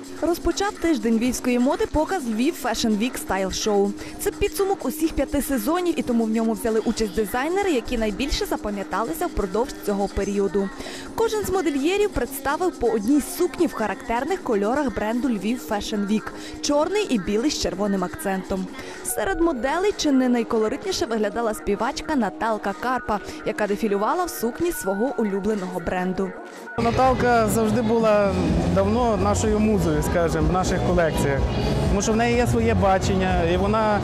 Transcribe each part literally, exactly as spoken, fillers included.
Розпочав тиждень львівської моди показ «Львів Fashion Week Style Show». Це підсумок усіх п'яти сезонів, і тому в ньому взяли участь дизайнери, які найбільше запам'яталися впродовж цього періоду. Кожен з модельєрів представив по одній сукні в характерних кольорах бренду «Львів Fashion Week» – чорний і білий з червоним акцентом. Серед моделей чи не найколоритніше виглядала співачка Наталка Карпа, яка дефілювала в сукні свого улюбленого бренду. Наталка завжди була давно нашою музою, скажімо, в наших колекціях. Тому що в неї є своє бачення, і вона,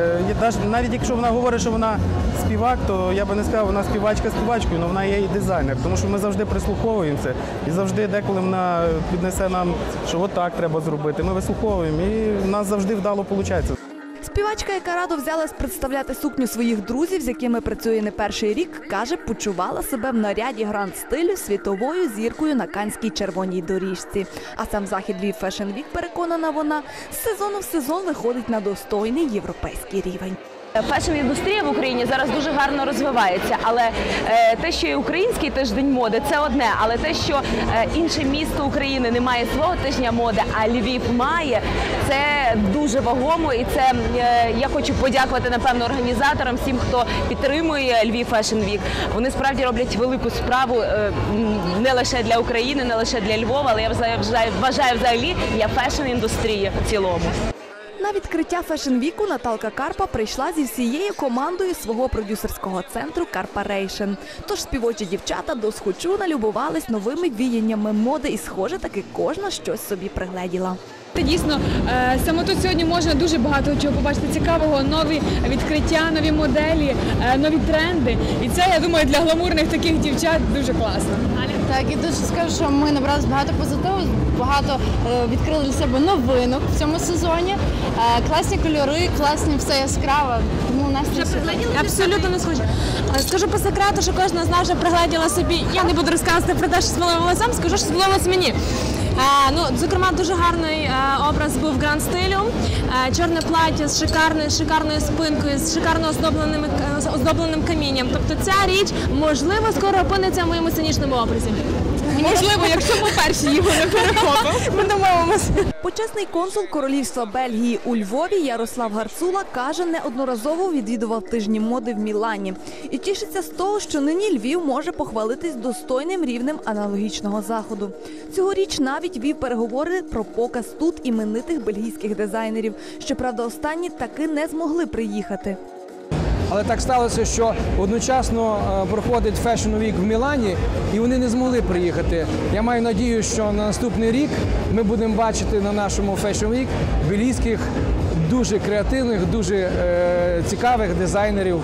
навіть якщо вона говорить, що вона співак, то я би не сказав, вона співачка співачкою, але вона є і дизайнер. Тому що ми завжди прислуховуємося, і завжди деколи вона піднесе нам, що отак треба зробити. Ми вислуховуємо, і в нас завжди вдало виходить. Співачка, яка радо взялась представляти сукню своїх друзів, з якими працює не перший рік, каже, почувала себе в наряді гранд-стилю світовою зіркою на Каннській червоній доріжці. А сам захід «Львів Fashion Week», переконана вона, з сезону в сезон виходить на достойний європейський рівень. Фешн-індустрія в Україні зараз дуже гарно розвивається, але е, те, що є український тиждень моди, це одне. Але те, що е, інше місто України не має свого тижня моди, а Львів має, це дуже вагомо. І це е, я хочу подякувати, напевно, організаторам, всім, хто підтримує Львів Fashion Week. Вони справді роблять велику справу е, не лише для України, не лише для Львова, але я вважаю, вважаю взагалі для фешн-індустрії в цілому. На відкриття фешн-віку Наталка Карпа прийшла зі всією командою свого продюсерського центру «Карпарейшн». Тож співочі дівчата досхочу налюбувались новими віяннями моди і, схоже, таки кожна щось собі пригледіла. Дійсно, саме тут сьогодні можна дуже багато чого побачити цікавого, нові відкриття, нові моделі, нові тренди. І це, я думаю, для гламурних таких дівчат дуже класно. Так, і дуже скажу, що ми набрали багато позитиву, багато відкрили для себе новинок в цьому сезоні. Класні кольори, класні, все яскраво. Тому у нас абсолютно не схоже. Скажу по секрету, що кожна з нас вже пригледіла собі. Я не буду розказувати про те, що сподобалося сам, скажу, що сподобалось мені. А, ну, зокрема, дуже гарний а, образ був гранд-стилю. Чорне плаття з шикарною, шикарною спинкою, з шикарно оздобленим, оздобленим камінням. Тобто ця річ, можливо, скоро опиниться в моєму сценічному образі. Можливо, якщо ми перші його не переходимо. Ми домовимося. Почесний консул Королівства Бельгії у Львові Ярослав Гарцула каже, неодноразово відвідував тижні моди в Мілані. І тішиться з того, що нині Львів може похвалитись достойним рівнем аналогічного заходу. Цьогоріч навіть вів переговори про показ тут іменитих бельгійських дизайнерів. Щоправда, останні таки не змогли приїхати. Але так сталося, що одночасно проходить Fashion Week в Мілані, і вони не змогли приїхати. Я маю надію, що на наступний рік ми будемо бачити на нашому Fashion Week бельгійських дуже креативних, дуже е, цікавих дизайнерів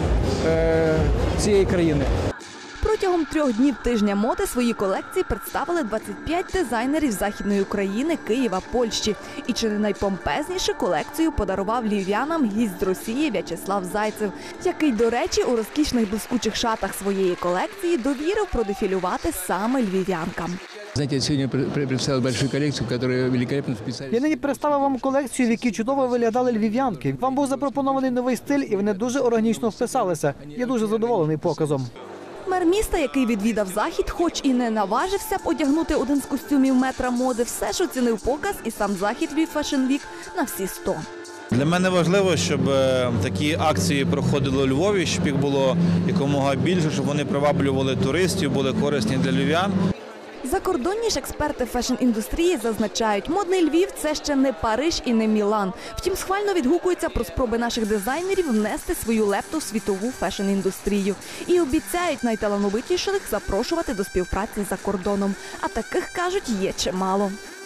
е, цієї країни. Протягом трьох днів тижня моди свої колекції представили двадцять п'ять дизайнерів з Західної України, Києва, Польщі. І чи не найпомпезнішу колекцію подарував львів'янам гість з Росії В'ячеслав Зайцев, який, до речі, у розкішних блискучих шатах своєї колекції довірив продефілювати саме львів'янкам. Знаєте, сьогодні представив велику колекцію, яка великолепно вписалася. Я нині представив вам колекцію, в якій чудово виглядали львів'янки. Вам був запропонований новий стиль, і вони дуже органічно вписалися. Я дуже задоволений показом. Мер міста, який відвідав захід, хоч і не наважився б одягнути один з костюмів метра моди, все ж оцінив показ і сам захід «Львів Fashion Week» на всі сто. Для мене важливо, щоб такі акції проходили у Львові, щоб їх було якомога більше, щоб вони приваблювали туристів, були корисні для львів'ян. Закордонні ж експерти фешн-індустрії зазначають, модний Львів – це ще не Париж і не Мілан. Втім, схвально відгукуються про спроби наших дизайнерів внести свою лепту в світову фешн-індустрію. І обіцяють найталановитіших запрошувати до співпраці за кордоном. А таких, кажуть, є чимало.